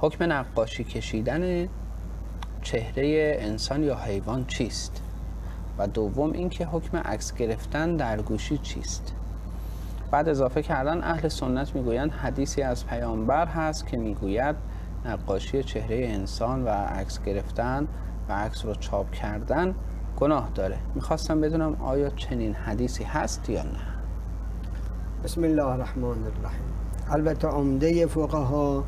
حکم نقاشی کشیدن چهره انسان یا حیوان چیست؟ و دوم اینکه حکم عکس گرفتن در گوشی چیست؟ بعد اضافه کردن اهل سنت میگویند حدیثی از پیامبر هست که میگوید نقاشی چهره انسان و عکس گرفتن و عکس رو چاپ کردن گناه داره. میخواستم بدونم آیا چنین حدیثی هست یا نه؟ بسم الله الرحمن الرحیم. البته عمده فقها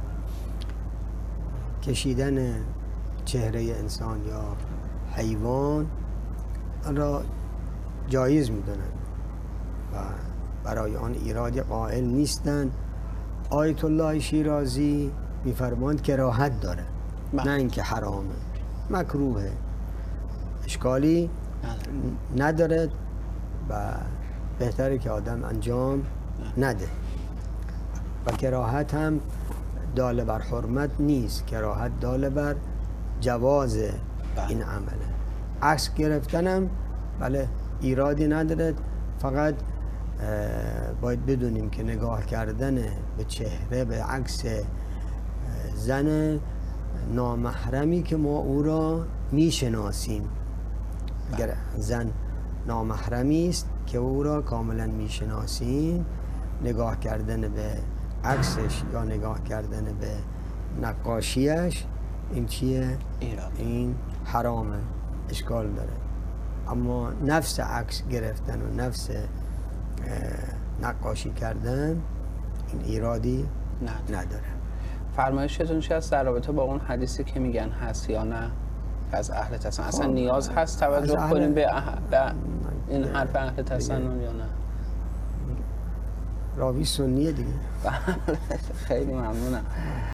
کشیدن چهره انسان یا حیوان را جایز میدونند و برای آن ایرادی قائل نیستند. آیت الله شیرازی میفرماند کراهت داره، نه اینکه حرامه، مکروهه، اشکالی نداره و بهتره که آدم انجام نده. و کراهت هم داله بر حرمت نیست، کراهت داله بر جواز این عمله. عکس گرفتنم بله ایرادی نداره، فقط باید بدونیم که نگاه کردن به چهره، به عکس زن نامحرمی که ما او را میشناسیم، اگر زن نامحرمی است که او را کاملا میشناسیم، نگاه کردن به عکسش یا نگاه کردن به نقاشیش این چیه؟ این حرامه، اشکال داره. اما نفس عکس گرفتن و نفس نقاشی کردن این ایرادی نداره. فرمایشتون چی است در رابطه با اون حدیثی که میگن هست یا نه از اهل تسنن؟ اصلا نیاز هست توجه کنیم به این حرف اهل تسنن یا نه؟ راوی سنیه دیگه. خیلی ممنونم.